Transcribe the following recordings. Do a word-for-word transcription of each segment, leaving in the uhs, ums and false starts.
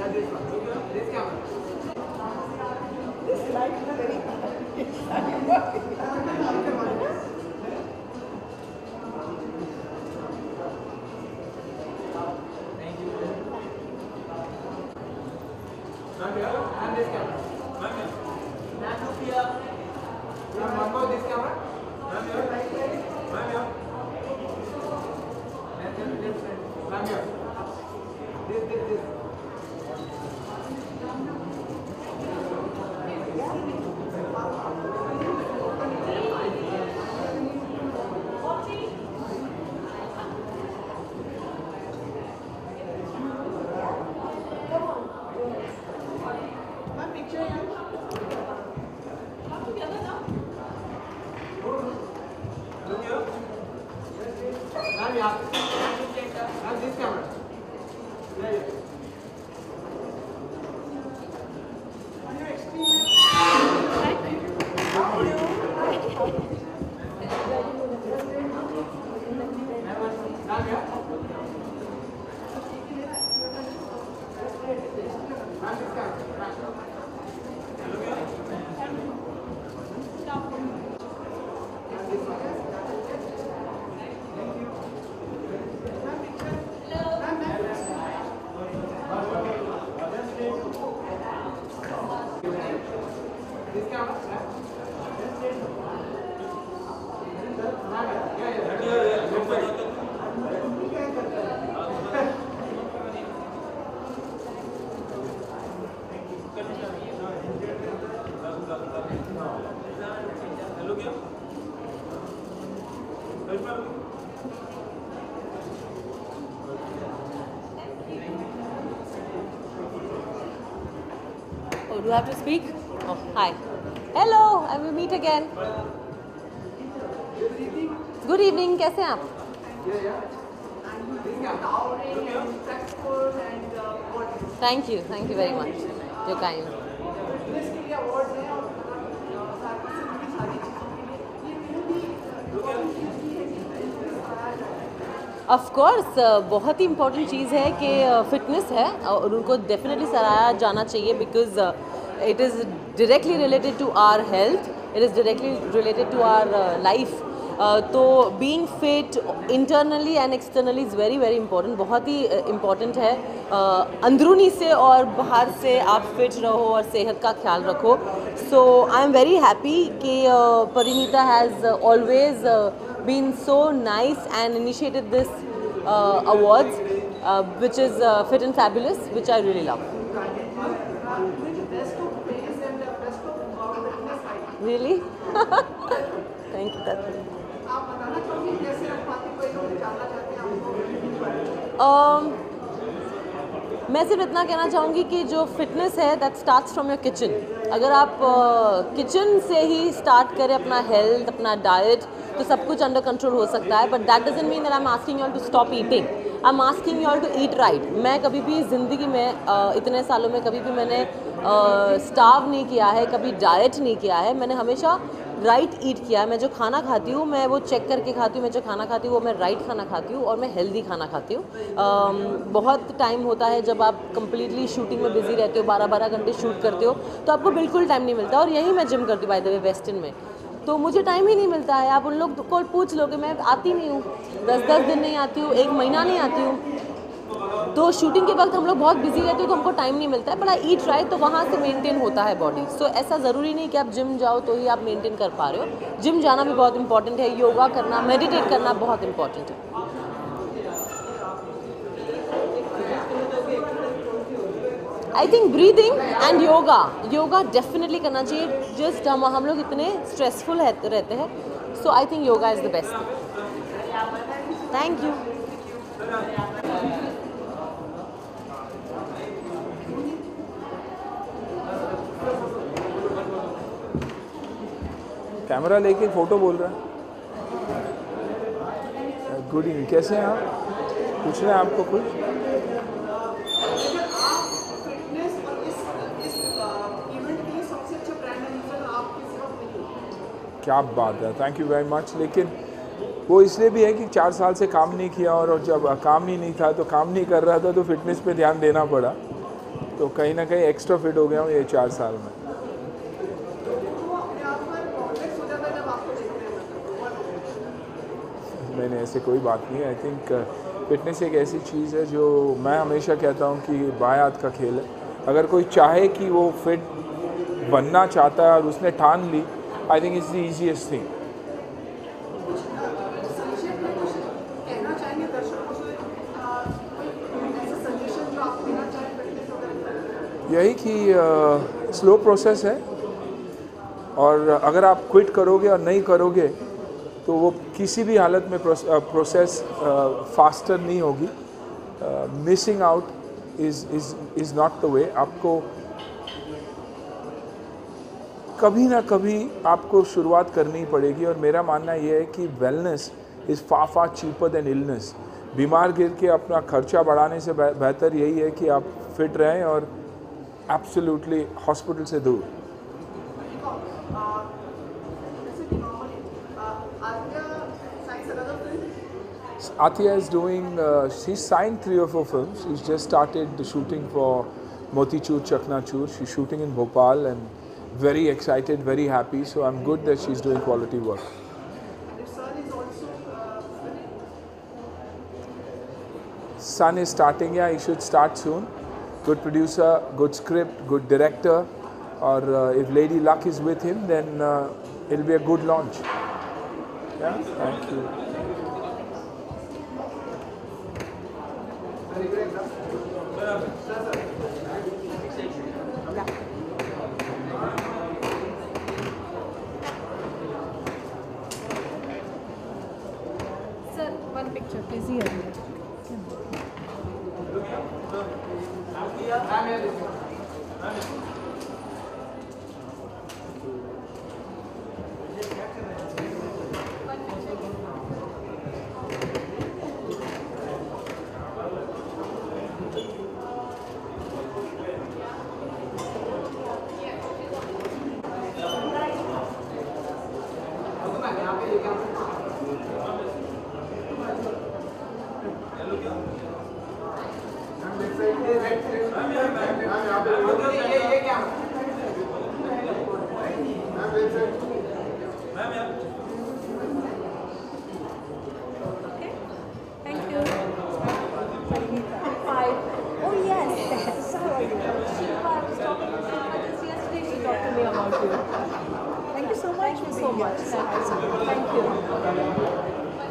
Do you have to speak? Oh, hi. Hello, I will meet again. Good evening. कैसे हैं आप? Thank you, thank you very much. You're kind. Of course बहुत ही important चीज़ है कि fitness है और उनको डेफिनेटली सराहा जाना चाहिए because it is directly related to our health, it is directly related to our life. तो being fit internally and externally is very very important, बहुत ही इम्पॉर्टेंट है. uh, अंदरूनी से और बाहर से आप फिट रहो और सेहत का ख्याल रखो. So I am very happy कि Parinita has always been so nice and initiated this uh, awards uh, which is uh, Fit and Fabulous, which I really love. Really? Thank you. um, मैं सिर्फ इतना कहना चाहूँगी कि जो फिटनेस है that starts from your kitchen. अगर आप किचन uh, से ही स्टार्ट करें अपना हेल्थ, अपना डाइट, तो सब कुछ अंडर कंट्रोल हो सकता है. But that doesn't mean that I am asking you all to stop eating. I am asking you all to eat right. मैं कभी भी ज़िंदगी में uh, इतने सालों में कभी भी मैंने स्टार्व uh, नहीं किया है, कभी डाइट नहीं किया है. मैंने हमेशा राइट right ईट किया है. मैं जो खाना खाती हूँ मैं वो चेक करके खाती हूँ. मैं जो खाना खाती हूँ वो मैं राइट right खाना खाती हूँ और मैं हेल्दी खाना खाती हूँ. um, बहुत टाइम होता है जब आप कंप्लीटली शूटिंग में बिजी रहते हो, बारह बारह घंटे शूट करते हो, तो आपको बिल्कुल टाइम नहीं मिलता. और यही मैं जिम करती हूँ बाय द वे, वेस्टर्न में, तो मुझे टाइम ही नहीं मिलता है. आप उन लोग को पूछ लो कि मैं आती नहीं हूँ, दस दस दिन नहीं आती हूँ, एक महीना नहीं आती हूँ. तो शूटिंग के वक्त हम लोग बहुत बिजी रहते हो तो हमको टाइम नहीं मिलता है. बट आई ईट राइट, तो वहाँ से मेंटेन होता है बॉडी. सो so, ऐसा ज़रूरी नहीं कि आप जिम जाओ तो ही आप मेंटेन कर पा रहे हो. जिम जाना भी बहुत इंपॉर्टेंट है, योगा करना, मेडिटेट करना बहुत इंपॉर्टेंट है. I think breathing and yoga, yoga definitely करना चाहिए. जस्ट हम हम लोग इतने स्ट्रेसफुल रहते हैं. So I think yoga is the best. Thank you. Camera लेके फ़ोटो बोल रहा है. गुड इवनिंग, कैसे हैं आप? पूछ रहे हैं आपको कुछ? क्या बात है, थैंक यू वेरी मच. लेकिन वो इसलिए भी है कि चार साल से काम नहीं किया और जब काम ही नहीं था तो काम नहीं कर रहा था तो फिटनेस पे ध्यान देना पड़ा. तो कहीं ना कहीं एक्स्ट्रा फिट हो गया हूँ ये चार साल में। नहीं नहीं, ऐसे कोई बात नहीं है। आई थिंक फिटनेस एक ऐसी चीज़ है जो मैं हमेशा कहता हूँ कि बाएं हाथ का खेल है। अगर कोई चाहे कि वो फिट बनना चाहता है और उसने ठान ली, I think it's the easiest thing. यही कि स्लो uh, प्रोसेस है, और अगर आप क्विट करोगे और नहीं करोगे तो वो किसी भी हालत में प्रोसेस फास्टर नहीं होगी। Missing out is is is not the way. आपको कभी ना कभी आपको शुरुआत करनी पड़ेगी, और मेरा मानना ये है कि wellness is far far cheaper than illness. बीमार गिर के अपना खर्चा बढ़ाने से बेहतर यही है कि आप फिट रहें और एब्सोल्युटली हॉस्पिटल से दूर। Athia is doing, uh, she's signed three or four films. She's just started the shooting for Motichur Chaknachur. She's shooting in Bhopal and very excited, very happy. So I'm good that she's doing quality work. Son is starting, yeah, he should start soon. Good producer, good script, good director. Or uh, if Lady Luck is with him, then uh, it'll be a good launch. Yeah, thank you. Sir, one picture, please. Here. Thank you. Hi. Oh yes. Sorry. Shiva, I was talking to Shiva just yesterday. She talked to me about you. Thank you so much. Thank you so much. Thank you.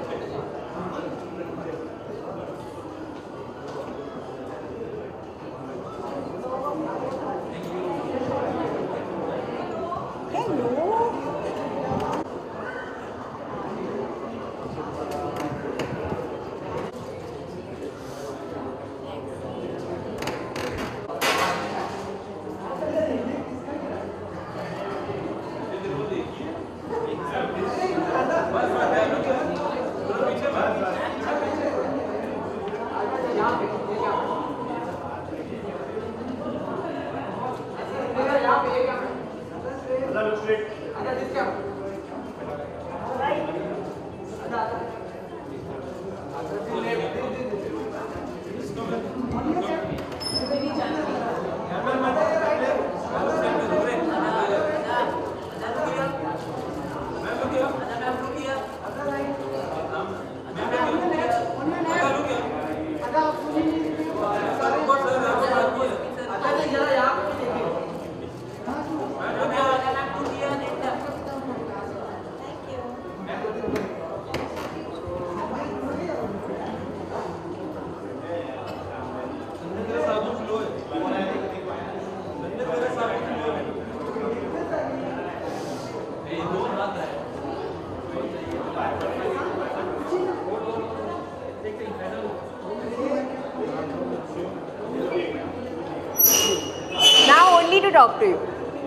Now only to talk to you.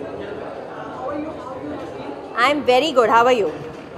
I'm very good. How are you?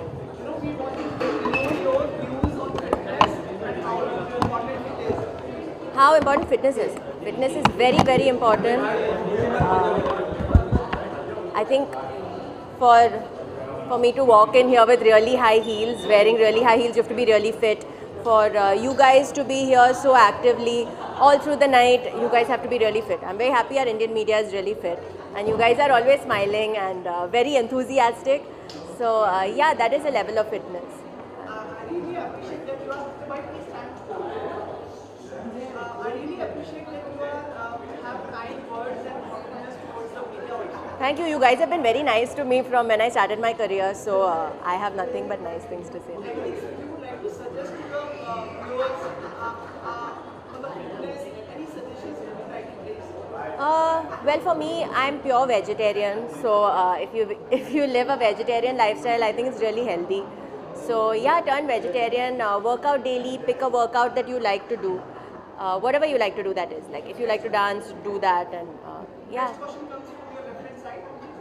How important fitness is. Fitness is very, very important. Uh, I think for for me to walk in here with really high heels, wearing really high heels, you have to be really fit. For uh, you guys to be here so actively, all through the night. You guys have to be really fit. I'm very happy our Indian media is really fit, and you guys are always smiling and uh, very enthusiastic. So uh, yeah, that is a level of fitness. Uh, I really appreciate that you are quite thankful. Uh, I really appreciate that you are uh, have kind words and kindness towards the media. Thank you. You guys have been very nice to me from when I started my career. So uh, I have nothing but nice things to say. Anything you would like to suggest to the uh, viewers uh, uh, for the fitness? Any suggestions you would like to give? Uh, well, for me, I'm pure vegetarian. So uh, if you if you live a vegetarian lifestyle, I think it's really healthy. So yeah, turn vegetarian. Uh, work out daily. Pick a workout that you like to do. Uh, whatever you like to do, that is. Like if you like to dance, do that, and uh, yeah. Next question comes from your reference side.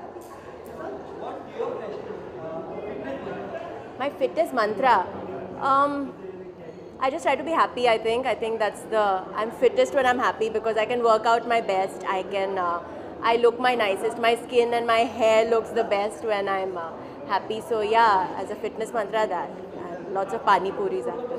My fitness mantra. Um, I just try to be happy. I think. I think that's the. I'm fittest when I'm happy because I can work out my best. I can. Uh, I look my nicest. My skin and my hair looks the best when I'm uh, happy. So yeah, as a fitness mantra, that and lots of pani puris after.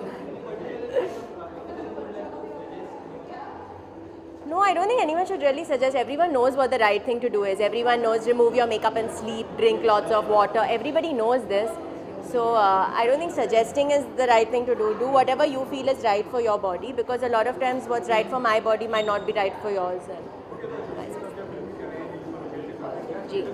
No, I don't think anyone should really suggest. Everyone knows what the right thing to do is. Everyone knows remove your makeup and sleep, drink lots of water. Everybody knows this. So uh, I don't think suggesting is the right thing to do. Do whatever you feel is right for your body, because a lot of times what's right for my body might not be right for yours. And vice versa. Gee.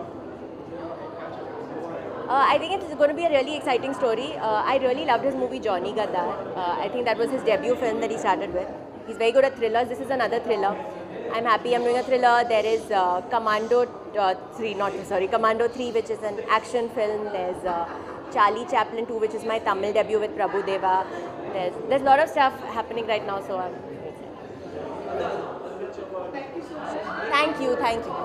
Uh, I think it's going to be a really exciting story. Uh, I really loved his movie Johnny Gaddar. Uh, I think that was his debut film that he started with. He's very good at thrillers. This is another thriller. I'm happy I'm doing a thriller. There is uh, Commando uh, three, not sorry, Commando three, which is an action film. There's uh, Charlie Chaplin two, which is my Tamil debut with Prabhu Deva. There's there's a lot of stuff happening right now, so I'm excited. Thank you, thank you.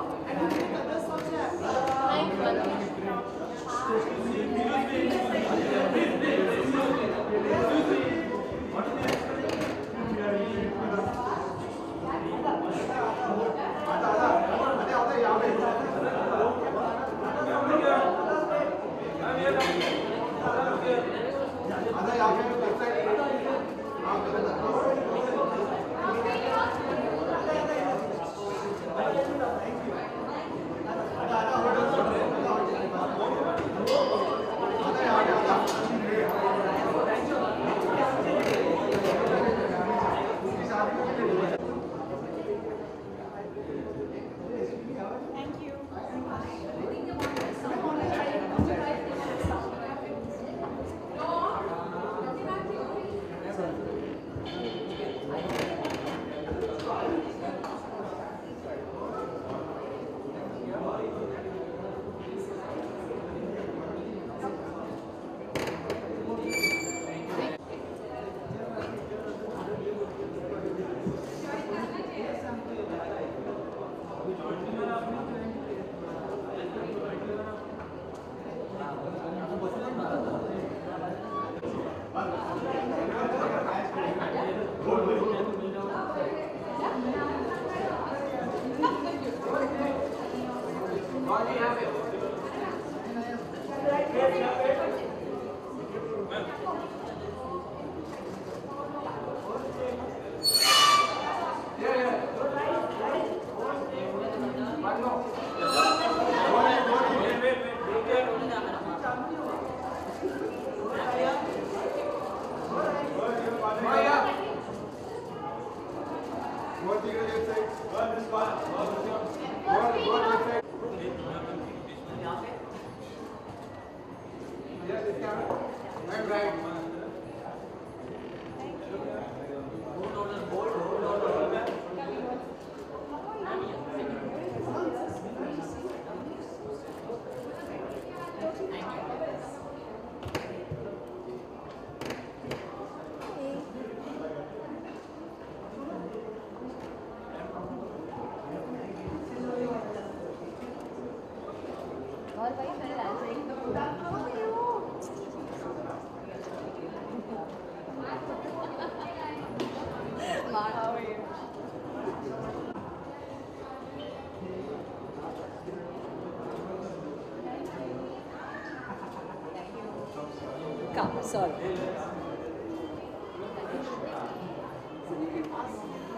Come, sorry.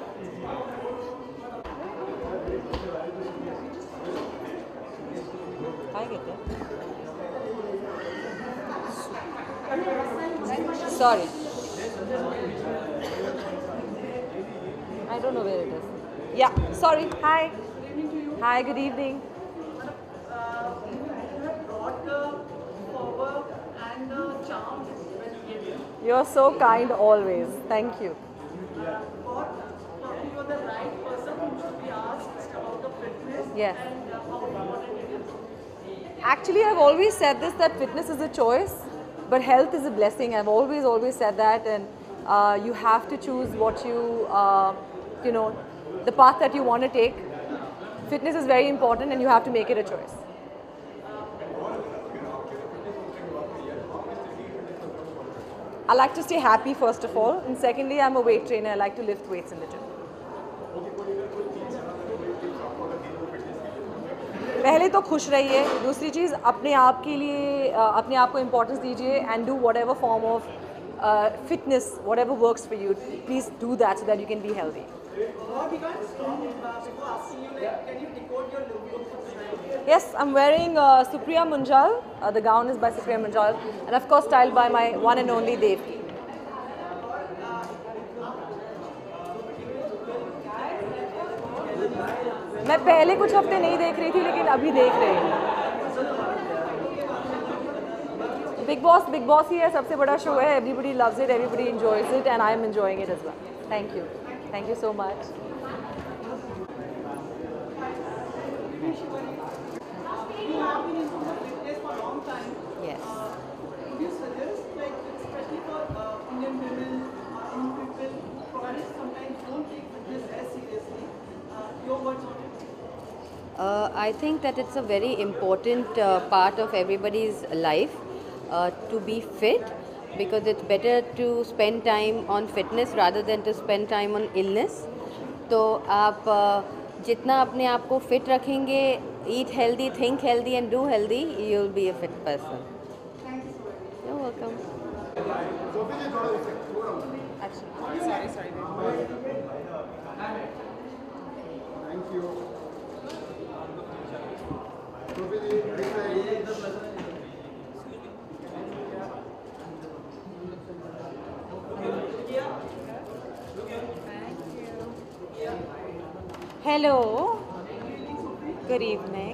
Sorry. I don't know where it is. Yeah, sorry. Hi. Good evening to you. Hi, good evening. Uh, you have brought the fervor and the charm when you gave it. You're so kind always. Thank you. But probably you are the right person who should be asked about the fitness Yes. and uh, how important it is. Actually, I've always said this, that fitness is a choice, but health is a blessing. I've always, always said that, and uh, you have to choose what you, uh, you know, the path that you want to take. Fitness is very important, and you have to make it a choice. I like to stay happy first of all, and secondly, I'm a weight trainer. I like to lift weights in the gym. पहले तो खुश रहिए, दूसरी चीज़ अपने आप के लिए अ, अपने आप को इम्पोर्टेंस दीजिए and do whatever form of fitness whatever works for you please do that so that you can be healthy. Or we can't stop uh, before asking you, like, can you decode your look look for tonight? Yes, I'm wearing uh, Supriya Munjal. Uh, the gown is by Supriya Munjal, and of course styled by my one and only Dev. मैं पहले कुछ हफ्ते नहीं देख रही थी, लेकिन अभी देख रही हूँ. बिग बॉस बिग बॉस ही है, सबसे बड़ा शो है. Everybody loves it, everybody enjoys it, and I am enjoying it as well. Thank you, thank you so much. You have been into the fitness for a long time. Yes. Would you suggest, like, especially for uh, Indian women or young people, probably sometimes don't take fitness as seriously? Uh, your words on it? Uh, I think that it's a very important uh, part of everybody's life uh, to be fit, because it's better to spend time on fitness rather than to spend time on illness. तो आप uh, जितना अपने आप को fit रखेंगे, eat healthy, think healthy and do healthy, you'll be a fit person. You're welcome. Sorry, sorry. Thank you. Hello. Good evening.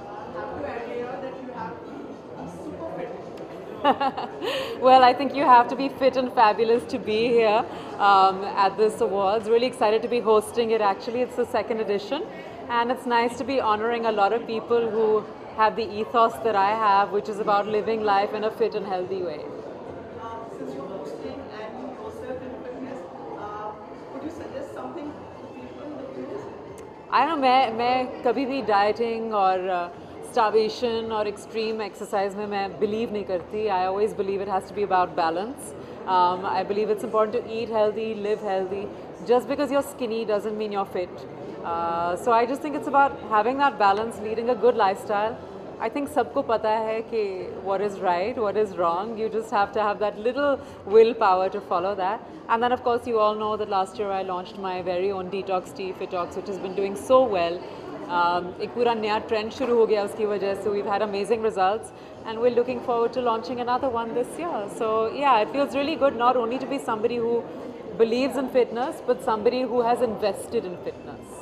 Well, I think you have to be fit and fabulous to be here um, at this awards. Really excited to be hosting it. Actually, it's the second edition, and it's nice to be honoring a lot of people who have the ethos that I have, which is about living life in a fit and healthy way. Uh, since you're hosting and you yourself in fitness, uh, could you suggest something to people in the fitness? I know मैं मैं कभी भी dieting और uh, starvation or extreme exercise में मैं believe नहीं करती. I always believe it has to be about balance. Um, I believe it's important to eat healthy, live healthy. Just because you're skinny doesn't mean you're fit. Uh, so I just think it's about having that balance, leading a good lifestyle. I think सबको पता है कि what is right, what is wrong. You just have to have that little willpower to follow that. And then of course you all know that last year I launched my very own detox tea, Fitox, which has been doing so well. Um, एक पूरा नया trend शुरू हो गया उसकी वजह से. We've had amazing results, and we're looking forward to launching another one this year. So yeah, it feels really good not only to be somebody who believes in fitness, but somebody who has invested in fitness.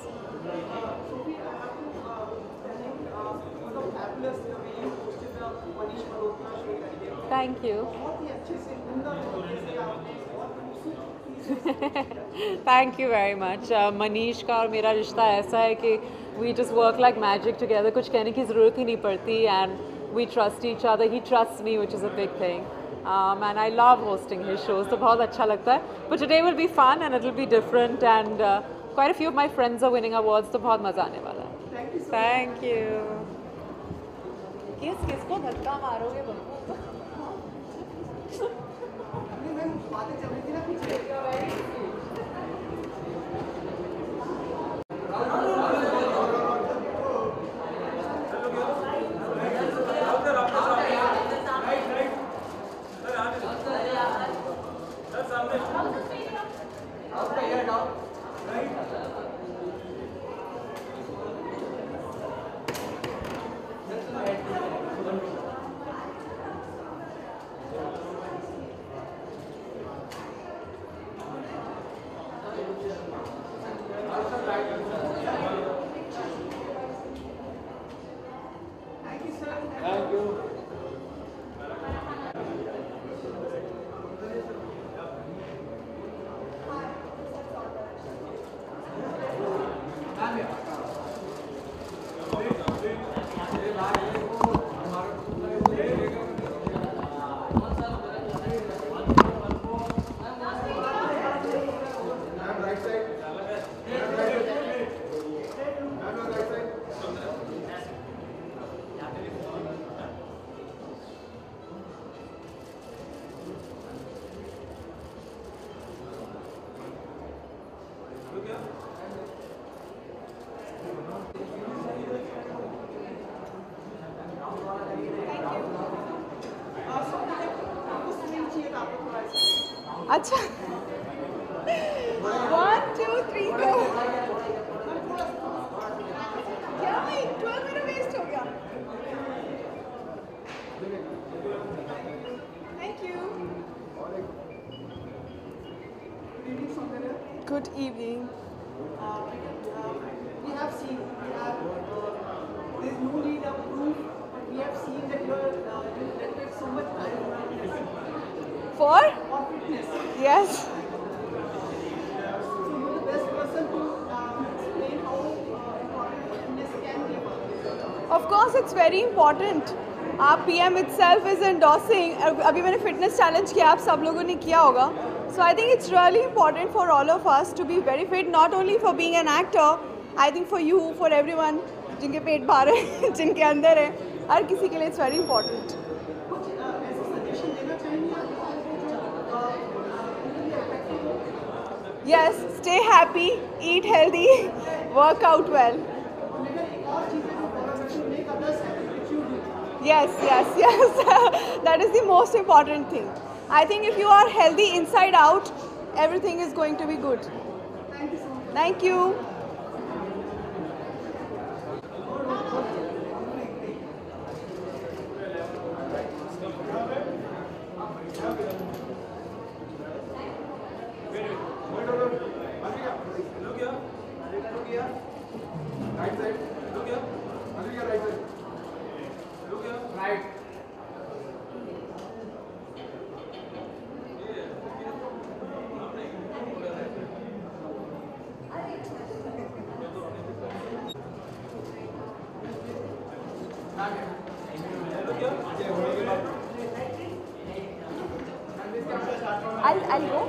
Thank you. Thank you very much. Uh, Manish का और मेरा रिश्ता ऐसा है कि we just work like magic together. कुछ कहने की ज़रूरत ही नहीं पड़ती, and we trust each other. He trusts me, which is a big thing. Um, and I love hosting his shows. तो बहुत अच्छा लगता है. But today will be fun and it'll be different, and uh, quite a few of my friends are winning awards. तो बहुत मज़ा आने वाला है. Thank you. किस किसको धक्का मारोगे बंको? बातें चल रही थी ना पीछे. अच्छा वन टू थ्री गो क्या भाई ट्वेल्व मेरा वेस्ट हो गया thank you good evening We have seen, we have, uh, there is no need of proof, but we have seen that you are uh, you dedicate so much time for fitness. for For fitness. yes So you are the best person to uh, explain how uh, important fitness can be. of course it's very important आप P M itself is endorsing अभी मैंने fitness challenge किया आप सब लोगों ने किया होगा so I think it's really important for all of us to be very fit not only for being an actor I think for you for everyone जिनके पेट बाहर है जिनके अंदर है हर किसी के लिए it's very important कुछ uh, ऐसे सजेशन देना चाहेंगे आप जो really effective हो? yes stay happy eat healthy work out well लेकिन एक और चीज़ है जो बहुत to make others happy which you do. yes yes yes that is the most important thing I think if you are healthy inside out everything is going to be good Thank you so much. thank you I'll, I'll go.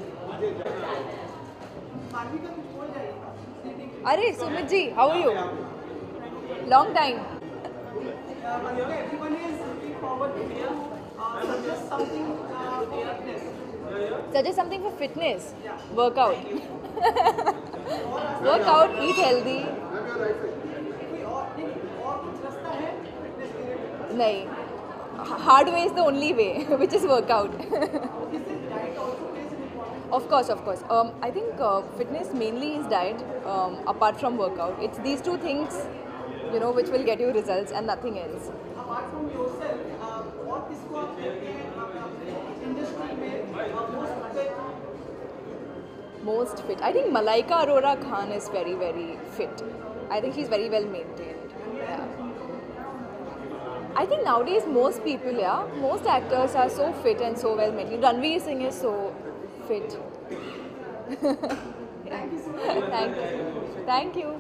अरे Sumit ji, how are you? Long time. Everyone is looking forward to hear uh, suggest something uh, for fitness. Suggest something for fitness. Workout. Workout, eat healthy. कोई और नहीं और कुछ रास्ता है fitness के लिए? नहीं. Hard way is the only way, which is workout. Is it diet also plays an important? Of course, of course. Um, I think uh, fitness mainly is diet, um, apart from workout. It's these two things, you know, which will get you results and nothing else. Apart from yourself, uh, और किसको आप देखते हैं अपने industry में most fit? Most fit. I think Malaika Arora Khan is very, very fit. I think she's very well maintained. Yeah. I think nowadays most people, yeah, most actors are so fit and so well maintained. Ranveer Singh is so fit. Thank you so much. Thank you. Thank you.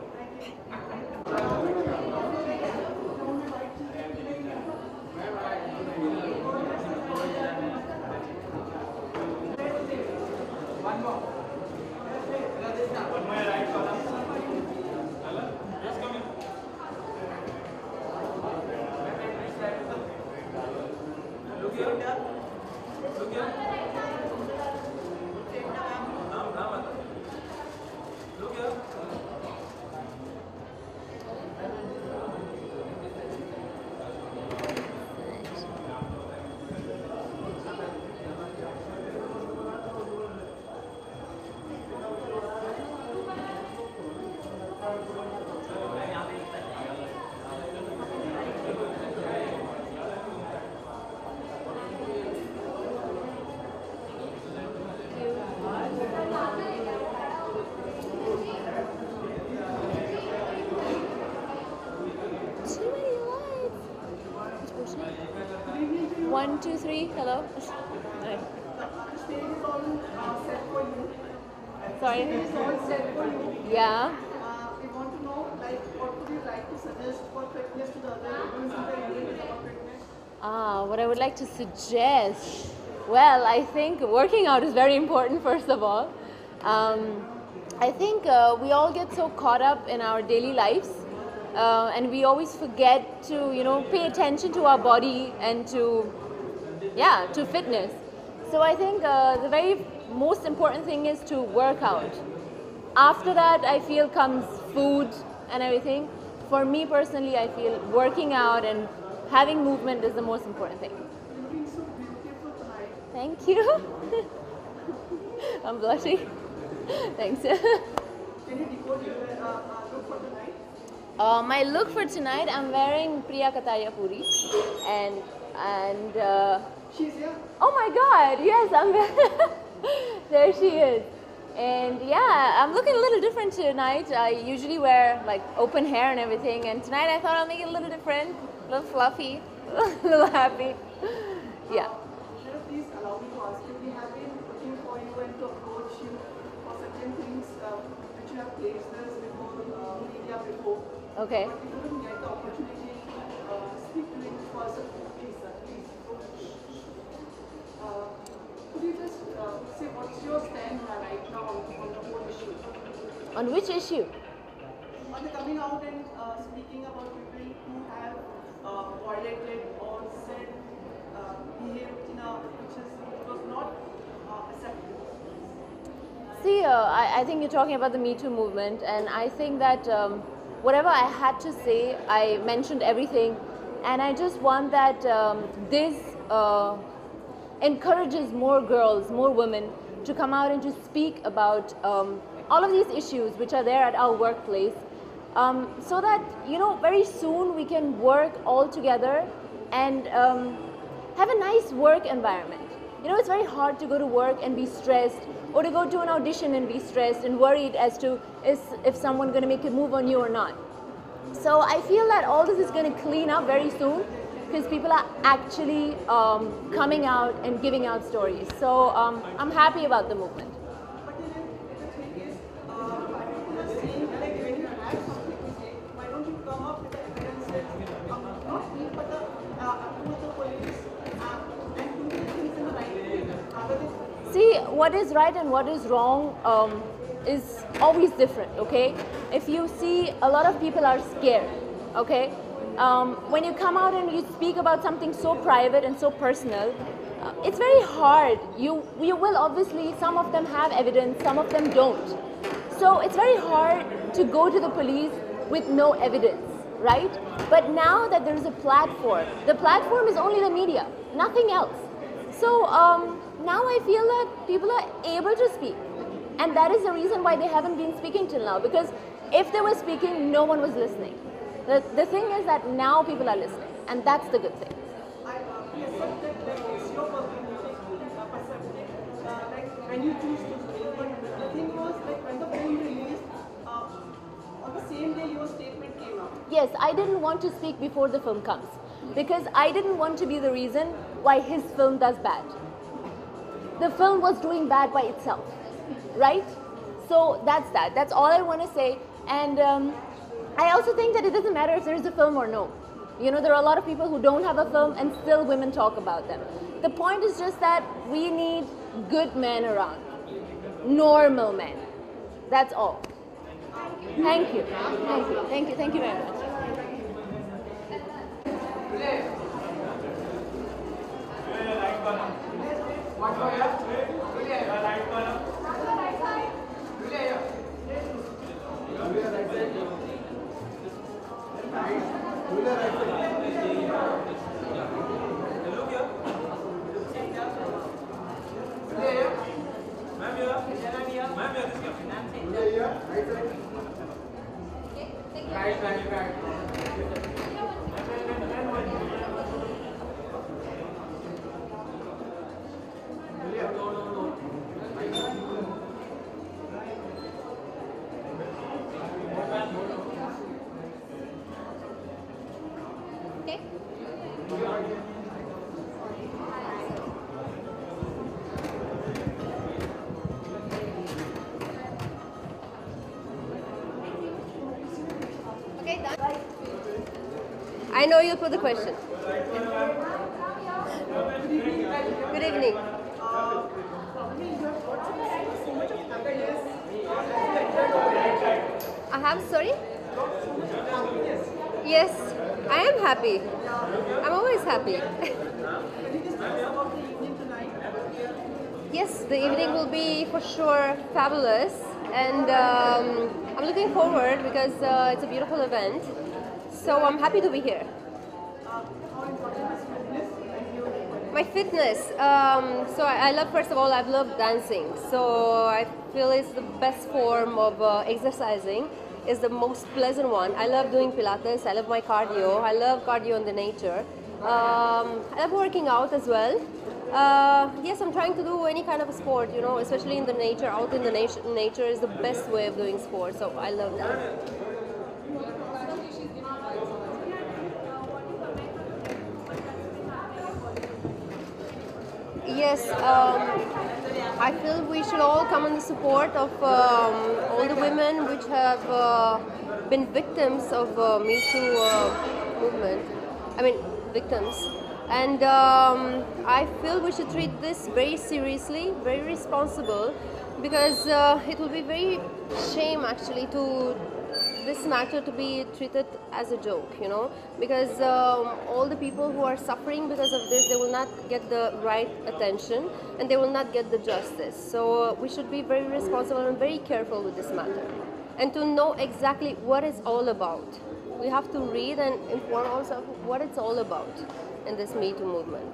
One, two, three. Hello. Hi. Stage is all uh, set for you. Sorry. Stage is all set for you. Yeah. Uh, we want to know, like, what would you like to suggest for fitness to the other people who are learning about fitness? Ah, what I would like to suggest. Well, I think working out is very important. First of all, um, I think uh, we all get so caught up in our daily lives. Uh, and we always forget to, you know, pay attention to our body and to, yeah, to fitness. So I think uh, the very most important thing is to work out. After that, I feel comes food and everything. For me personally, I feel working out and having movement is the most important thing. You've been so beautiful tonight. Thank you. I'm blushing. Thanks. Can you decode your uh, uh, look for tonight? Uh, my look for tonight, I'm wearing Priya Kataria Puri, and and uh, She's here. oh my God, yes, I'm there. She is, and yeah, I'm looking a little different tonight. I usually wear like open hair and everything, and tonight I thought I'll make it a little different, a little fluffy, a little happy. Yeah. Shara, please allow me to ask you. We have been looking for you and to approach you for certain things uh, which you have placed us before uh, media before. Okay. But we couldn't get the opportunity to uh, speak to you in person. Please, sir, please. Uh, could you just uh, say what's your stand right now on, on the whole issue? On which issue? On the coming out and uh, speaking about people who have uh, violated or said, uh, behaved in a which is which was not uh, acceptable. See, uh, I, I think you're talking about the Me Too movement, and I think that um, whatever I had to say, I mentioned everything, and I just want that um, this uh, encourages more girls, more women to come out and to speak about um, all of these issues which are there at our workplace, um, so that, you know, very soon we can work all together and um, have a nice work environment. You know, it's very hard to go to work and be stressed, or to go to an audition and be stressed and worried as to is, if someone's going to make a move on you or not. So I feel that all this is going to clean up very soon, because people are actually um, coming out and giving out stories. So um, I'm happy about the movement. But then the thing is, uh, people are saying like when you have something to say, why don't you come up with the evidences? Um, not me, but the uh, approach the police uh, and do the things in the right way. Rather than See, what is right and what is wrong um, is always different, okay? If you see a lot of people are scared, okay? Um, when you come out and you speak about something so private and so personal, uh, it's very hard. You, you will obviously, some of them have evidence, some of them don't. So it's very hard to go to the police with no evidence, right? But now that there is a platform, the platform is only the media, nothing else. So um, now I feel that people are able to speak. And that is the reason why they haven't been speaking till now. Because if they were speaking, no one was listening. The, the thing is that now people are listening. And that's the good thing. I uh, accept that like, it's your personal uh, perception, uh, like when you choose to speak. But the thing was like when the film released, uh, on the same day your statement came out. Yes, I didn't want to speak before the film comes. Because I didn't want to be the reason why his film does bad. The film was doing bad by itself, right? So that's that. That's all I want to say. And um, I also think that it doesn't matter if there is a film or no. You know, there are a lot of people who don't have a film and still women talk about them. The point is just that we need good men around. Normal men. That's all. Thank you. Thank you. Thank you. Thank you very much. I know you'll put the question. Good evening. I have, sorry? Yes, I am happy. I'm always happy. Yes, the evening will be for sure fabulous, and um, I'm looking forward because uh, it's a beautiful event. So I'm happy to be here. My fitness. Um, so I, I love, first of all, I love dancing. So I feel it's the best form of uh, exercising. It's the most pleasant one. I love doing Pilates. I love my cardio. I love cardio in the nature. Um, I love working out as well. Uh, yes, I'm trying to do any kind of a sport, you know, especially in the nature. Out in the nature, nature is the best way of doing sport. So I love that. Yes, um, I feel we should all come in the support of um, all the women which have uh, been victims of uh, Me Too uh, movement. I mean, victims. And um, I feel we should treat this very seriously, very responsible, because uh, it will be very shame actually to this matter to be treated as a joke, you know, because um, all the people who are suffering because of this, they will not get the right attention and they will not get the justice. So uh, we should be very responsible and very careful with this matter, and to know exactly what it's all about. We have to read and inform ourselves what it's all about in this Me Too movement.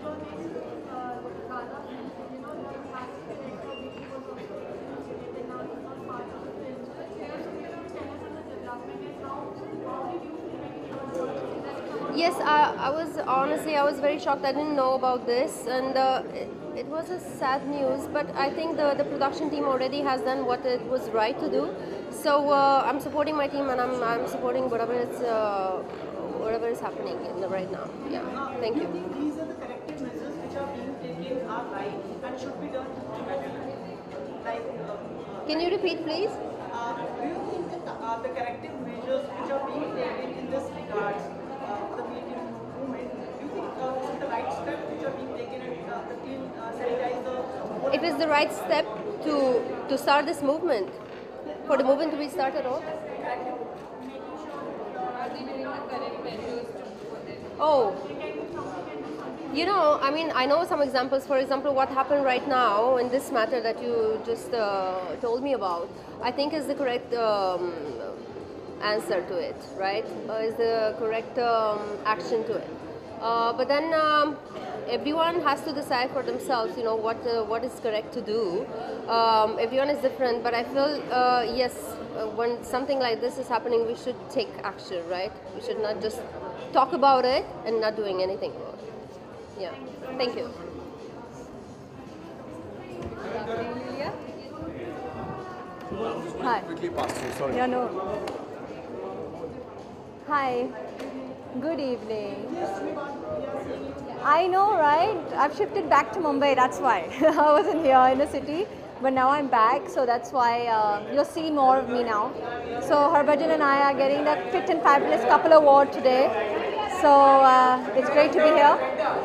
Yes, I, I was honestly, I was very shocked. I didn't know about this, and uh, it, it was a sad news. But I think the, the production team already has done what it was right to do. So uh, I'm supporting my team, and I'm, I'm supporting whatever is uh, whatever is happening in the right now. Yeah, thank you. Do you think these are the corrective measures which are being taken are right and should be done immediately? Like, uh, Can you repeat, please? Uh, do you think that uh, the corrective measures which are being taken in this regard, uh, the Me Too movement, do you think uh, this is the right step which are being taken and uh, the team uh, sanitizer? It is the right step to to start this movement, for the movement to be started off. Oh, you know, I mean, I know some examples. For example, what happened right now in this matter that you just uh, told me about, I think is the correct um, answer to it, right? Uh, is the correct um, action to it. Uh, but then um, everyone has to decide for themselves, you know, what uh, what is correct to do. Um, everyone is different, but I feel, uh, yes, uh, when something like this is happening, we should take action, right? We should not just talk about it and not doing anything about it. Yeah, thank you. Hi. Quickly pass through, sorry. Yeah, no. Hi. Good evening. I know, right? I've shifted back to Mumbai, that's why. I wasn't here in the city, but now I'm back, so that's why uh, you'll see more of me now. So Harbhajan and I are getting the Fit and Fabulous Couple Award today. So uh, it's great to be here.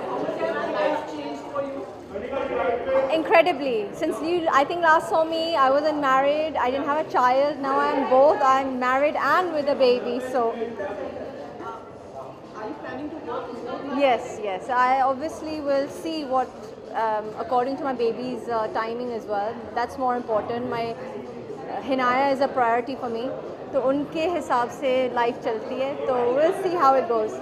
Incredibly. Since you, I think last saw me, I wasn't married, I didn't have a child. Now I'm both. I'm married and with a baby. So. Are you planning to work more? Yes, yes. I obviously will see what, um, according to my baby's uh, timing as well. That's more important. My uh, Hinaya is a priority for me. तो उनके हिसाब से life चलती है. So we'll see how it goes.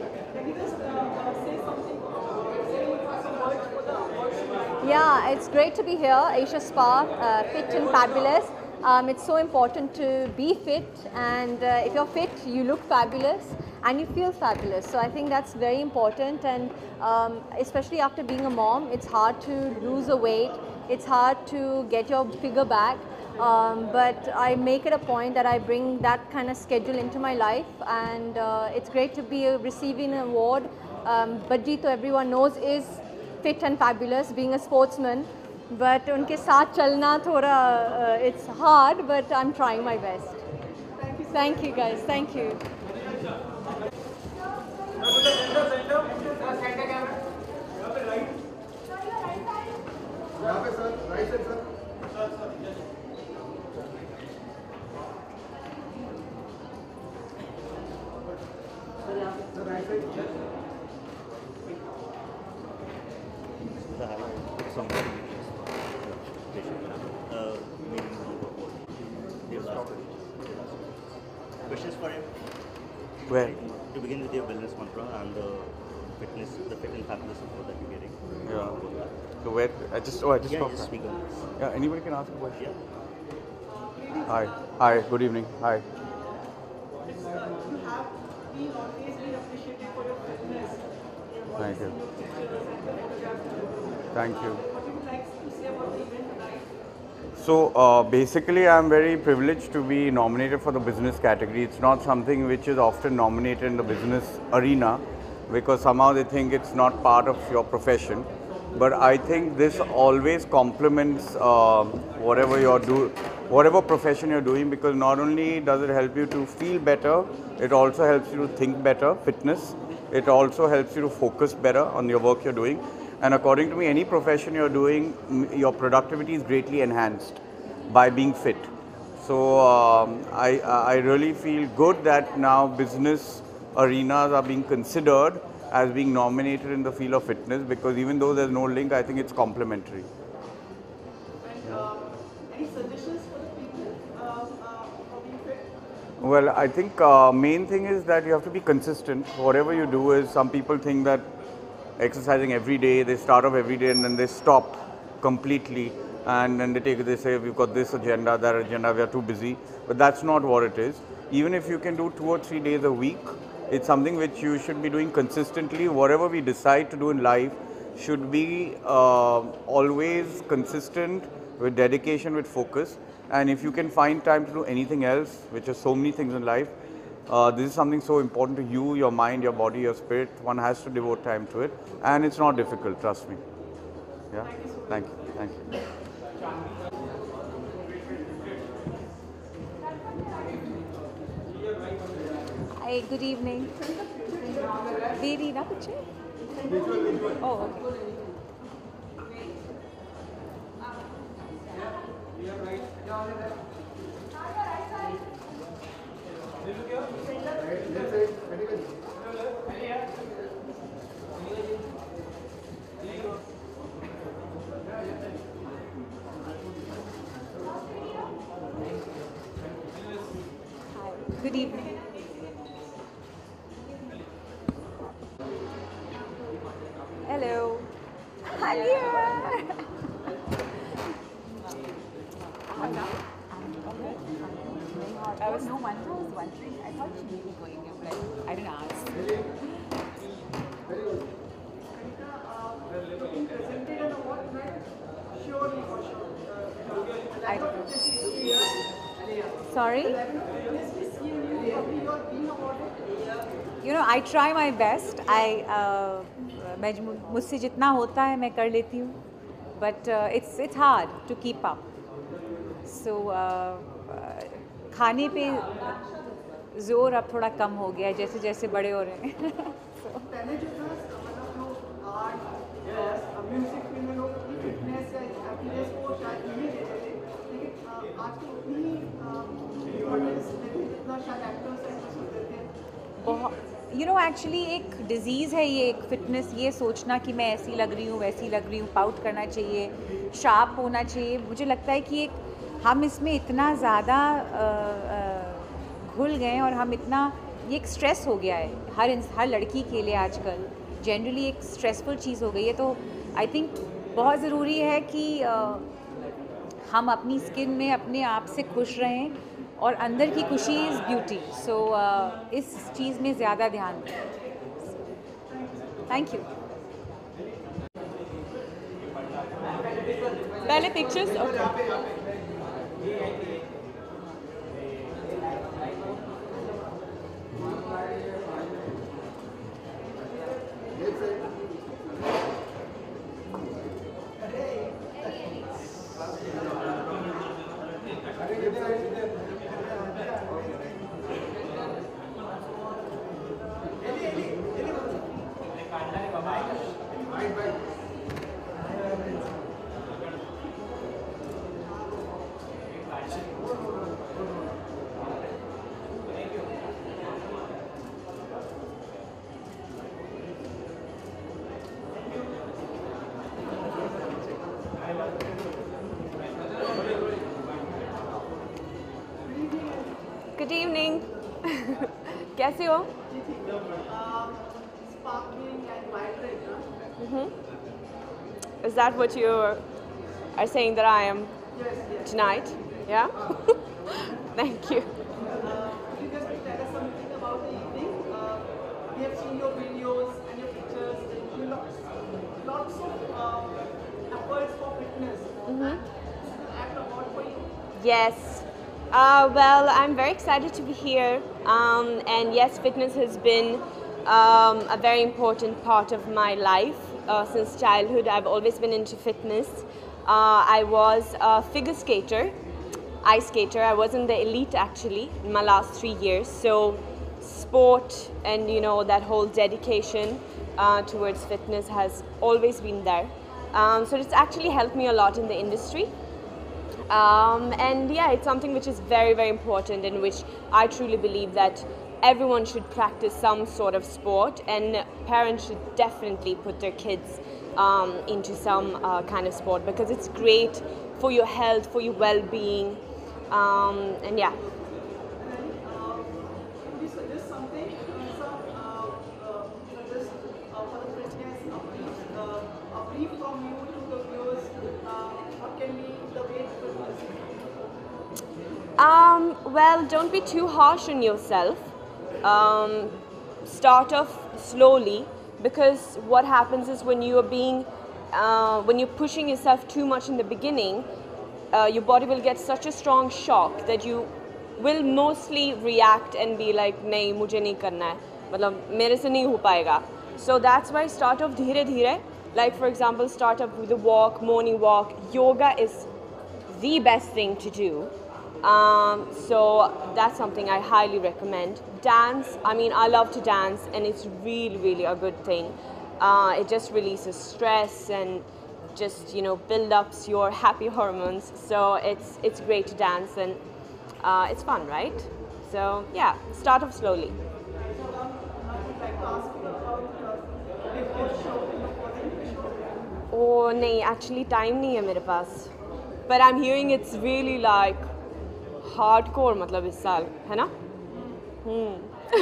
Yeah, it's great to be here, Asia Spa, uh, fit and fabulous. Um, it's so important to be fit, and uh, if you're fit, you look fabulous and you feel fabulous. So I think that's very important, and um, especially after being a mom, it's hard to lose a weight, it's hard to get your figure back. Um, but I make it a point that I bring that kind of schedule into my life, and uh, it's great to be uh, receiving an award. Um, Bajji, to everyone knows, is fit and fabulous, being a sportsman, but unke saath chalna thoda, uh, it's hard, but I'm trying my best. Thank you guys, thank you. Questions for him? Where? To begin with your wellness mantra and the fitness, the fit and fabulous support that you're getting. Yeah. So where I just oh I just Yeah, talked. just speak on this. Yeah. Anybody can ask a question. Yeah. Hi. Hi. Good evening. Hi. You have been always been appreciated for your fitness. Thank you. Thank you. What would you like to say about the event tonight? So uh, basically, I'm very privileged to be nominated for the business category. It's not something which is often nominated in the business arena because somehow they think it's not part of your profession. But I think this always complements uh, whatever you're do, whatever profession you're doing, because not only does it help you to feel better, it also helps you to think better, fitness. It also helps you to focus better on your work you're doing. And according to me, any profession you're doing, your productivity is greatly enhanced by being fit. So um, I, I really feel good that now business arenas are being considered as being nominated in the field of fitness, because even though there's no link, I think it's complementary. And uh, any suggestions for the people uh, uh, for being fit? Well, I think uh, main thing is that you have to be consistent. Whatever you do is, some people think that exercising every day, they start off every day and then they stop completely, and then they take, they say we've got this agenda, that agenda, we are too busy. But that's not what it is. Even if you can do two or three days a week, it's something which you should be doing consistently. Whatever we decide to do in life should be uh, always consistent, with dedication, with focus. And if you can find time to do anything else, which are so many things in life, uh, this is something so important to you, your mind, your body, your spirit. One has to devote time to it, and it's not difficult, trust me. Yeah. Thank you. Thank you. Hi, good evening. Very na kuch? Oh, okay. Good evening. Hello. Hi. I was no one. I was wondering. I thought she may be going. I'm like, I didn't ask. Presented an award tonight? Surely, for sure. Uh, I don't know. Sorry? You know, I try my best. I uh, मैं मुझसे जितना होता है मैं कर लेती हूँ. But uh, it's it's hard to keep up. So uh, खाने पे जोर अब थोड़ा कम हो गया है जैसे जैसे बड़े हो रहे हैं. So. पहले जो था मतलब लोग आर्ट म्यूजिक में लोग अपनी फिटनेस या हैप्पीनेस को शायद नहीं देते थे, लेकिन आज तो उतनी इम्पोर्टेंस जितना शायद एक्टर्स एक्ट्रेस देते हैं. बहुत यू नो एक्चुअली एक डिज़ीज़ है ये, एक फिटनेस, ये सोचना कि मैं ऐसी लग रही हूँ वैसी लग रही हूँ, पाउट करना चाहिए, शार्प होना चाहिए. मुझे लगता है कि एक हम इसमें इतना ज़्यादा घुल गए और हम इतना, ये एक स्ट्रेस हो गया है हर हर लड़की के लिए आजकल. जनरली एक स्ट्रेसफुल चीज़ हो गई है. तो आई थिंक बहुत ज़रूरी है कि uh, हम अपनी स्किन में अपने आप से खुश रहें, और अंदर की खुशी इज़ ब्यूटी. सो इस चीज़ में ज़्यादा ध्यान दें. Thank you. पहले पिक्चर्स. Good evening. कैसे हो? sparkling and vibrant. Huh? Mm-hmm. Is that what you are saying that I am yes, yes. tonight? Yeah? Thank you. Uh, could you just tell us something about the evening? Uh, we have seen your videos and your pictures. You lots, lots of uh, efforts for fitness. Mm-hmm. This is an act of God for you. Yes. Uh, well, I'm very excited to be here. Um, and yes, fitness has been um, a very important part of my life uh, since childhood. I've always been into fitness. Uh, I was a figure skater, ice skater. I was in the elite actually in my last three years. So sport and you know that whole dedication uh, towards fitness has always been there. Um, so it's actually helped me a lot in the industry. Um, and yeah, it's something which is very, very important, in which I truly believe that everyone should practice some sort of sport, and parents should definitely put their kids um, into some uh, kind of sport, because it's great for your health, for your well-being, um, and yeah. Uh, could you suggest something? Uh, some uh, uh, suggest uh, for the fitness, a brief, uh, a brief from you to the viewers. Uh, what can be the way to fitness? Um, well, don't be too harsh on yourself. Um, start off slowly, because what happens is when you are being, uh, when you're pushing yourself too much in the beginning, uh, your body will get such a strong shock that you will mostly react and be like, "Nahi, mujhe nahi karna hai. Matlab, mere se nahi ho payega." So that's why start off dheere dheere. Like for example, start off with a walk, morning walk. Yoga is the best thing to do. Um, so that's something I highly recommend. Dance, I mean, I love to dance, and it's really, really a good thing. Uh, it just releases stress and just, you know, build ups your happy hormones. So it's it's great to dance, and uh, it's fun, right? So yeah, start off slowly. Oh, nahi, actually time nahi hai mere paas. But I'm hearing it's really like hardcore, मतलब इस साल, है ना? हम्म.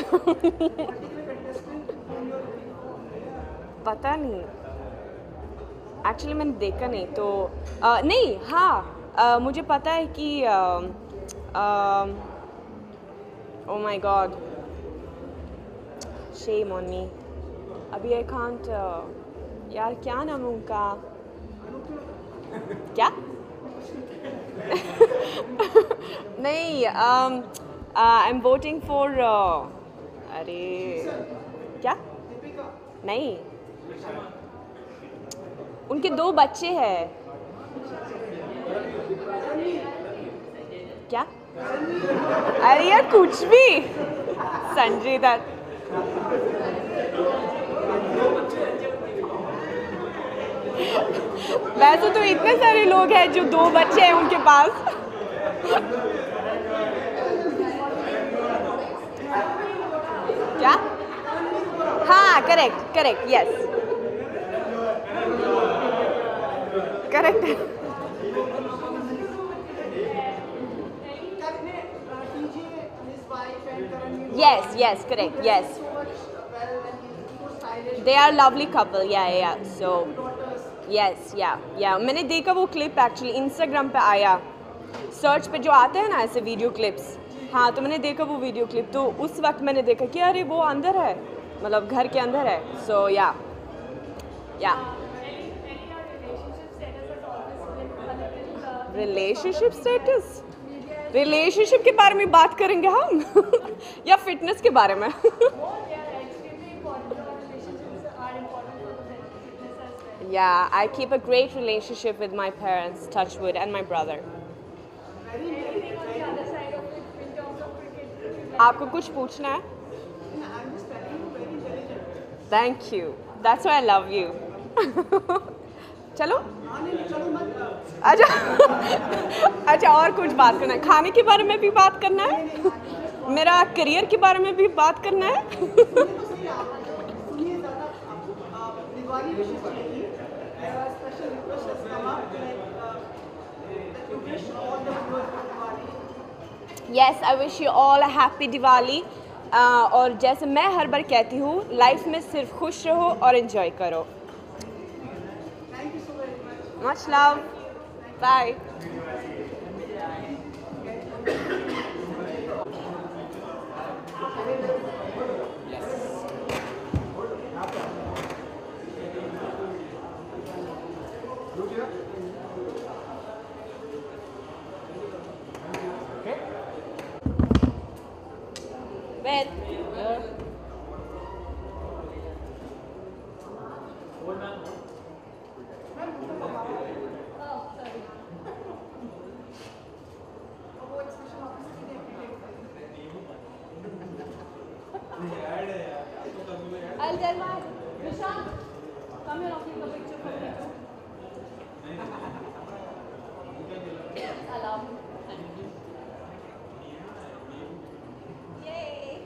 पता नहीं. Actually मैंने देखा नहीं तो uh, नहीं हाँ uh, मुझे पता है कि uh, uh, oh my god, shame on me. अभी I can't uh, यार क्या नाम है उनका? क्या? नहीं, um, uh, I'm voting for uh, अरे क्या? नहीं, उनके दो बच्चे हैं. क्या? अरे यार कुछ भी. संजय दत्त. वैसे तो इतने सारे लोग हैं जो दो बच्चे हैं उनके पास. क्या? हाँ, correct correct yes correct. Yes, yes, correct, yes. They are a lovely couple, yeah, yeah. So, yes, yeah, yeah. मैंने देखा वो clip actually Instagram पे आया. Search पे जो आते हैं ना ऐसे video clips. हाँ, तो मैंने देखा वो video clip. तो उस वक्त मैंने देखा कि अरे वो अंदर है, मतलब घर के अंदर है. So, yeah, yeah. Relationship status? Relationship के बारे में बात करेंगे हम या fitness के बारे में? Yeah, I keep a great relationship with my parents, touch wood, and my brother. आपको कुछ पूछना है? Thank you. That's why I love you. चलो? अच्छा अच्छा और कुछ बात करना है? खाने के बारे में भी बात करना है? मेरा करियर के बारे में भी बात करना है? Yes, I wish you all a happy Diwali. और जैसे मैं हर बार कहती हूँ, लाइफ में सिर्फ खुश रहो और एंजॉय करो। Much love, bye. Ben. Yeah. I'll tell my Vishal, come here, I'll take a picture for you. Allow me. Yay!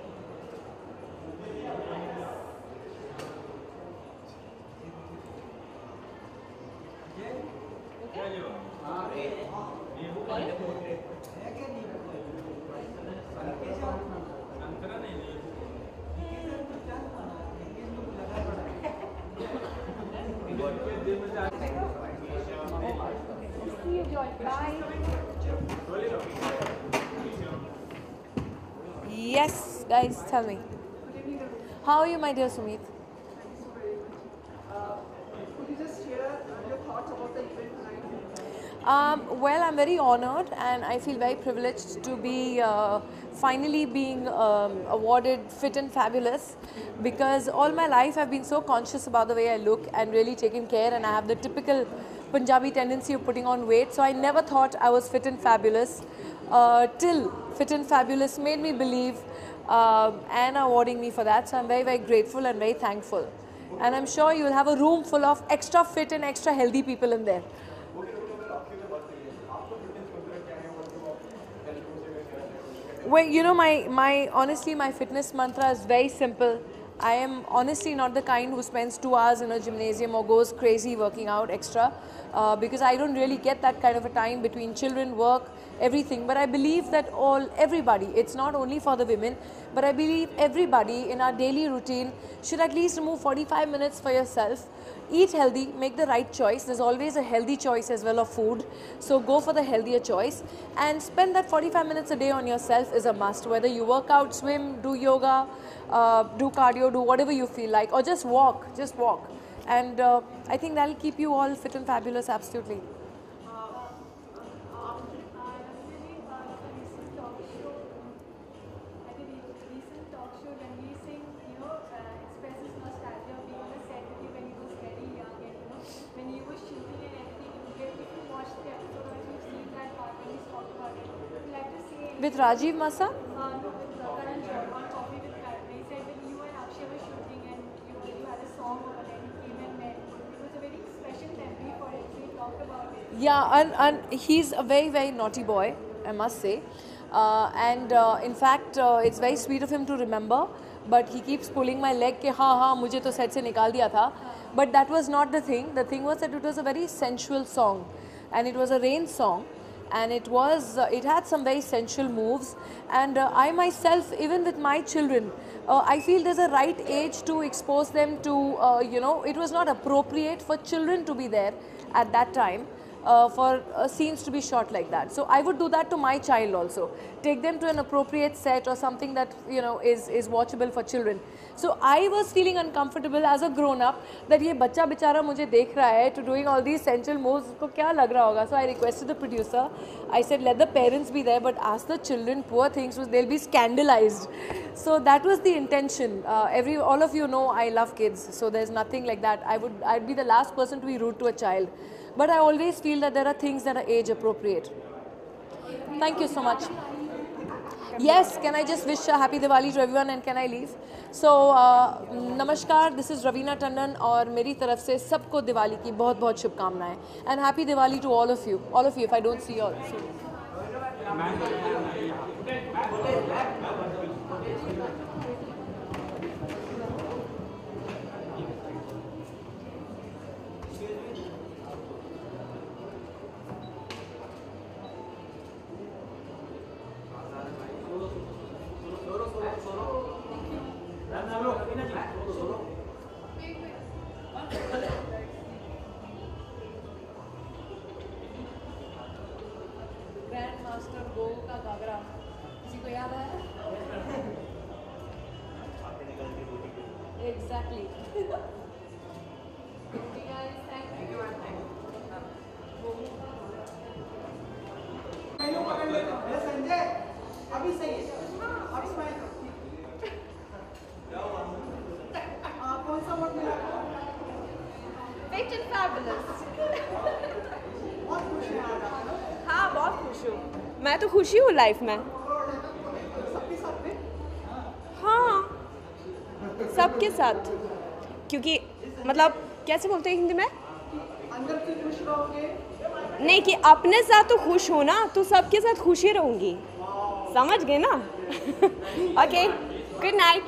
Yes, guys, tell me. How are you, my dear Sumit? Could you just share your thoughts about the event tonight? Um, well, I'm very honored and I feel very privileged to be uh, finally being um, awarded Fit and Fabulous, because all my life I've been so conscious about the way I look and really taking care, and I have the typical Punjabi tendency of putting on weight, so I never thought I was fit and fabulous uh, till Fit and Fabulous made me believe uh, and awarding me for that. So I'm very, very grateful and very thankful. And I'm sure you'll have a room full of extra fit and extra healthy people in there. Well, you know, my, my honestly, my fitness mantra is very simple. I am honestly not the kind who spends two hours in a gymnasium or goes crazy working out extra, uh, because I don't really get that kind of a time between children, work, everything. But I believe that all, everybody, it's not only for the women, but I believe everybody in our daily routine should at least remove forty-five minutes for yourself. Eat healthy, make the right choice. There's always a healthy choice as well of food. So go for the healthier choice and spend that forty-five minutes a day on yourself is a must. Whether you work out, swim, do yoga, uh, do cardio, do whatever you feel like, or just walk, just walk. And uh, I think that'll keep you all fit and fabulous, absolutely. With Rajiv Masa? Uh, no, with uh, Karan Johar, on Coffee with Karan. They said when you and Akshay were shooting and you, you had a song over there, you came and met. It was a very special memory for him, so he talked about it. Yeah, and, and he's a very, very naughty boy, I must say. Uh, and uh, in fact, uh, it's very sweet of him to remember, but he keeps pulling my leg, ke haan haan, mujhe to set se nikal diya tha. But that was not the thing. The thing was that it was a very sensual song, and it was a rain song. And it was, uh, it had some very sensual moves, and uh, I myself, even with my children, uh, I feel there's a right age to expose them to, uh, you know, it was not appropriate for children to be there at that time. Uh, for uh, scenes to be shot like that. So I would do that to my child also. Take them to an appropriate set or something that, you know, is, is watchable for children. So I was feeling uncomfortable as a grown-up that ये बच्चा बेचारा मुझे देख रहा है to doing all these sensual moves, उसको क्या लग रहा होगा? So I requested the producer, I said let the parents be there but ask the children, poor things, they'll be scandalized. So that was the intention. Uh, every, all of you know I love kids, so there's nothing like that. I would, I'd be the last person to be rude to a child. But I always feel that there are things that are age appropriate. Thank you so much. Yes, can I just wish a happy Diwali to everyone and can I leave? So, uh, namaskar, this is Raveena Tandon और मेरी तरफ से सबको दिवाली की बहुत बहुत शुभकामनाएं. And happy Diwali to all of you. All of you if I don't see you all soon. Solo, solo, solo. Grand master गो का घाघरा किसी को याद है? एग्जैक्टली। संजय अभी सही है, अभी स्माइल करो। कौन सा वर्ड मिला? Fit and fabulous. बहुत खुश है आज आप, है ना? हाँ बहुत खुश हूँ। मैं तो खुशी हूँ लाइफ में। सबके साथ में? हाँ सबके साथ, क्योंकि मतलब कैसे बोलते हैं हिंदी में? अंदर से खुश रहोगे। नहीं कि अपने साथ तो खुश हो ना, तो सबके साथ खुश ही रहूंगी। समझ गए ना? Okay good night.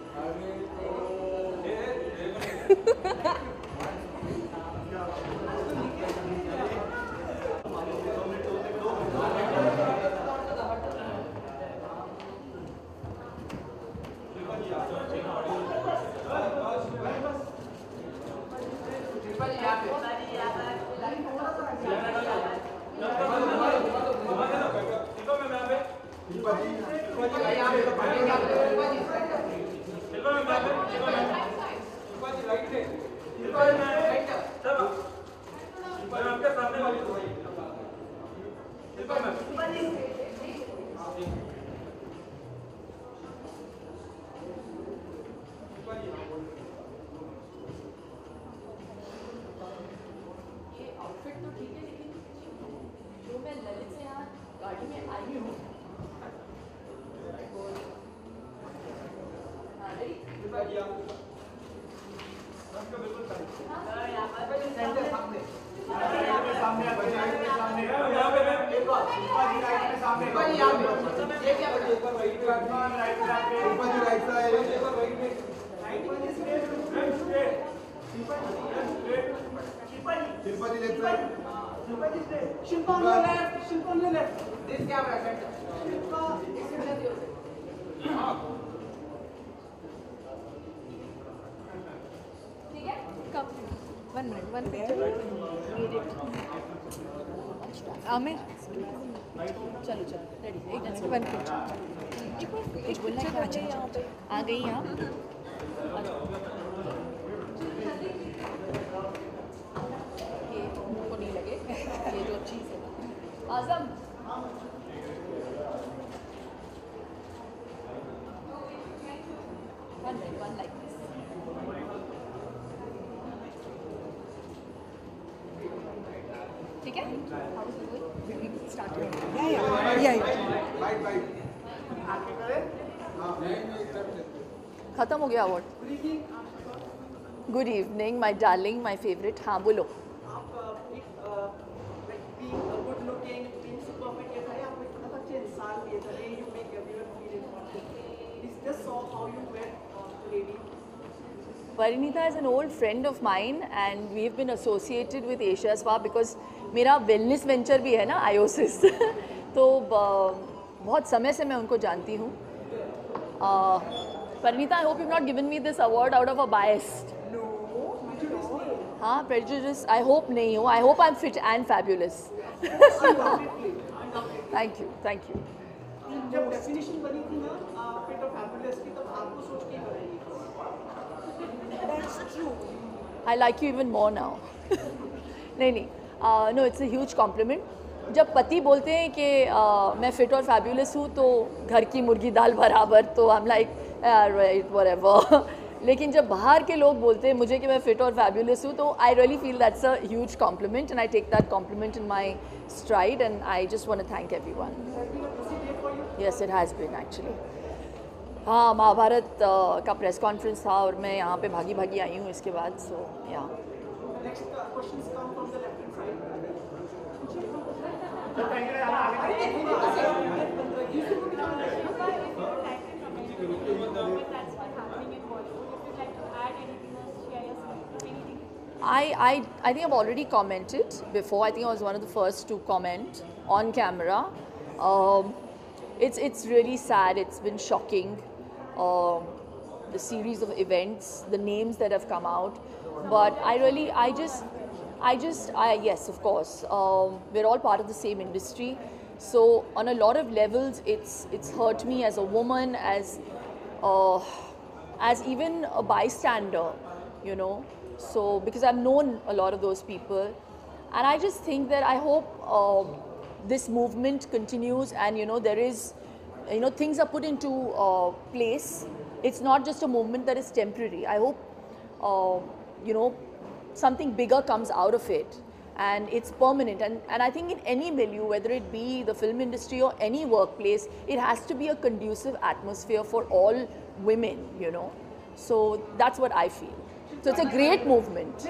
Shilpa on your left, Shilpa on your left. This camera, center. Shilpa, ठीक है? Come. One minute, one minute. Need it. Aamir चलो चलो रेडी एक मिनट वन मिनट एक मिनट एक बोलना है अच्छा यहाँ पे आ गई यहाँ ये मुंह को नहीं लगे ये जो चीज़ है आज़म वन लाइक वन लाइक ठीक है खत्म हो गया award. Good evening my darling my favourite. हाँ बोलो। Parinita is an old friend of mine and we've been associated with Asia Spa because मेरा wellness venture भी है ना आयोसिस तो बहुत समय से मैं उनको जानती हूँ। Parinita, I hope you've not given me this award out of a bias. No, prejudice. हाँ, prejudice. I hope नहीं हो. I hope I'm fit and fabulous. Thank you, thank you. जब definition बनी थी ना fit और fabulous की तब आपको सोच के बनाई थी। That's true. I like you even more now. नहीं नहीं, uh, no, it's a huge compliment. जब पति बोलते हैं कि uh, मैं फिट और फैब्यूलस हूँ तो घर की मुर्गी दाल बराबर, तो I'm like right whatever. लेकिन जब बाहर के लोग बोलते हैं मुझे कि मैं फिट और फैब्यूलस हूँ तो I really feel that's a huge compliment and I take that compliment in my stride and I just want to thank everyone. Yes, it has been actually. हाँ, महाभारत uh, का प्रेस कॉन्फ्रेंस था और मैं यहाँ पे भागी भागी आई हूँ इसके बाद, so yeah. Next questions come from the left hand side. I, I, I think I've already commented before. I think I was one of the first to comment on camera. Um, it's, it's really sad. It's been shocking. Um, the series of events, the names that have come out. But I really, I just, I just, I, yes, of course, um, we're all part of the same industry. So on a lot of levels, it's it's hurt me as a woman, as uh, as even a bystander, you know. So because I've known a lot of those people, and I just think that I hope uh, this movement continues, and you know there is, you know, things are put into uh, place. It's not just a movement that is temporary. I hope, uh, you know, something bigger comes out of it. And it's permanent. And, and I think in any milieu, whether it be the film industry or any workplace, it has to be a conducive atmosphere for all women, you know. So that's what I feel. So it's a great movement.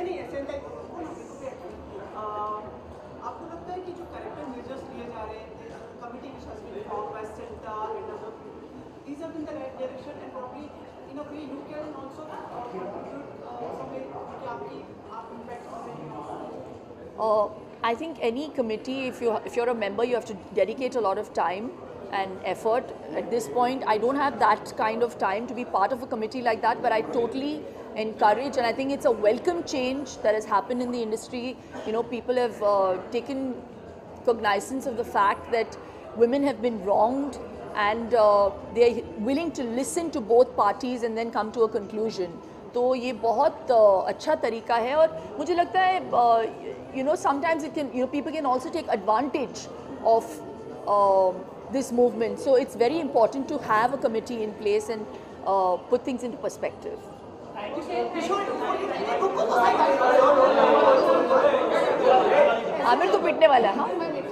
Uh, I think any committee, if you if you're a member, you have to dedicate a lot of time and effort. At this point, I don't have that kind of time to be part of a committee like that, but I totally encourage, and I think it's a welcome change that has happened in the industry. You know, people have uh, taken cognizance of the fact that women have been wronged, and uh, they're willing to listen to both parties and then come to a conclusion. तो ये बहुत अच्छा तरीका है, और मुझे लगता है you know sometimes it can, you know, people can also take advantage of uh, this movement. So it's very important to have a committee in place and uh, put things into perspective. Aamir तो पिटने वाला है, हाँ?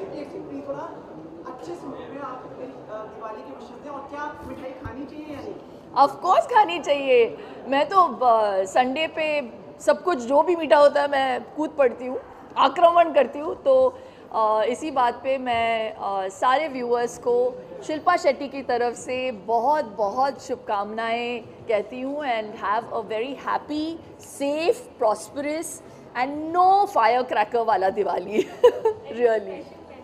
Of course खानी चाहिए. मैं तो Sunday पे सब कुछ जो भी मीठा होता है मैं कूद पड़ती हूँ, आक्रमण करती हूँ. तो uh, इसी बात पे मैं uh, सारे व्यूअर्स को शिल्पा शेट्टी की तरफ से बहुत बहुत शुभकामनाएं कहती हूँ. And have a very happy, safe, prosperous and no fire cracker वाला Diwali. Really.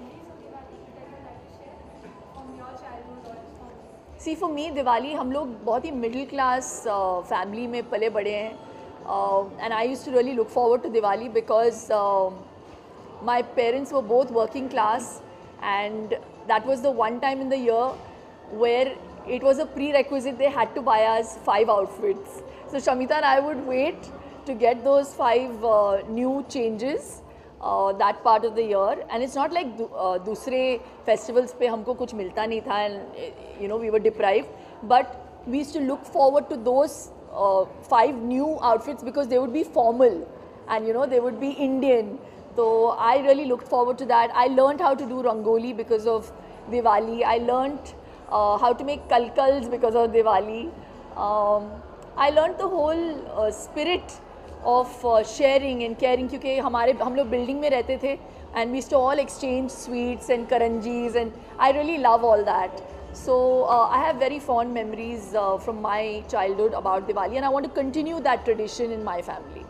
See for me Diwali, हम लोग बहुत ही मिडिल क्लास फैमिली में पले बड़े हैं, and I used to really look forward to Diwali because my parents were both working class, and that was the one time in the year where it was a prerequisite. They had to buy us five outfits. So Shamita and I would wait to get those five uh, new changes uh, that part of the year. And it's not like uh, दूसरे festivals पे हमको कुछ मिलता नहीं था, and you know we were deprived. But we used to look forward to those uh, five new outfits because they would be formal, and you know they would be Indian. So I really looked forward to that. I learned how to do rangoli because of Diwali. I learned Uh, how to make kalkals because of Diwali. Um, I learned the whole uh, spirit of uh, sharing and caring, क्योंकि हमारे हम लोग building में रहते थे, and we used to all exchange sweets and karanjis, and I really love all that. So uh, I have very fond memories uh, from my childhood about Diwali, and I want to continue that tradition in my family.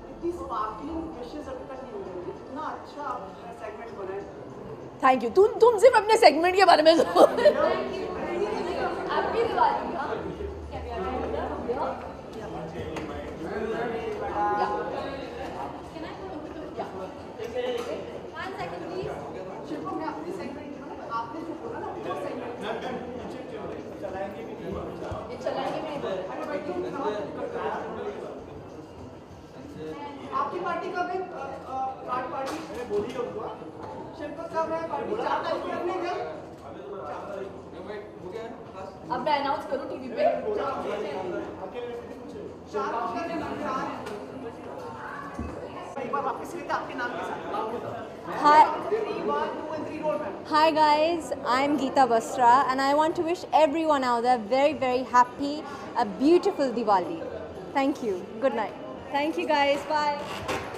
Thank you. तुम तुम सिर्फ अपने segment के बारे में सोचो. Happy Diwali. हाँ? One second, please. Shilpa, मैं अपनी segment जो ना, आपने जो बोला ना, वो segment चलाएंगे भी नहीं. ये चलाएंगे भी नहीं. अरे भाई क्यों आपकी पार्टी कब है? Card party. अरे बोलिए उनको. शिल्पा कब है पार्टी? चार तारीख को अपने घर. अब मैं अनाउंस करूं टीवी पे. Hi. Hi guys, I'm Geeta Basra, and I want to wish everyone out there very very happy, a beautiful Diwali. Thank you. Good night. Thank you guys. Bye.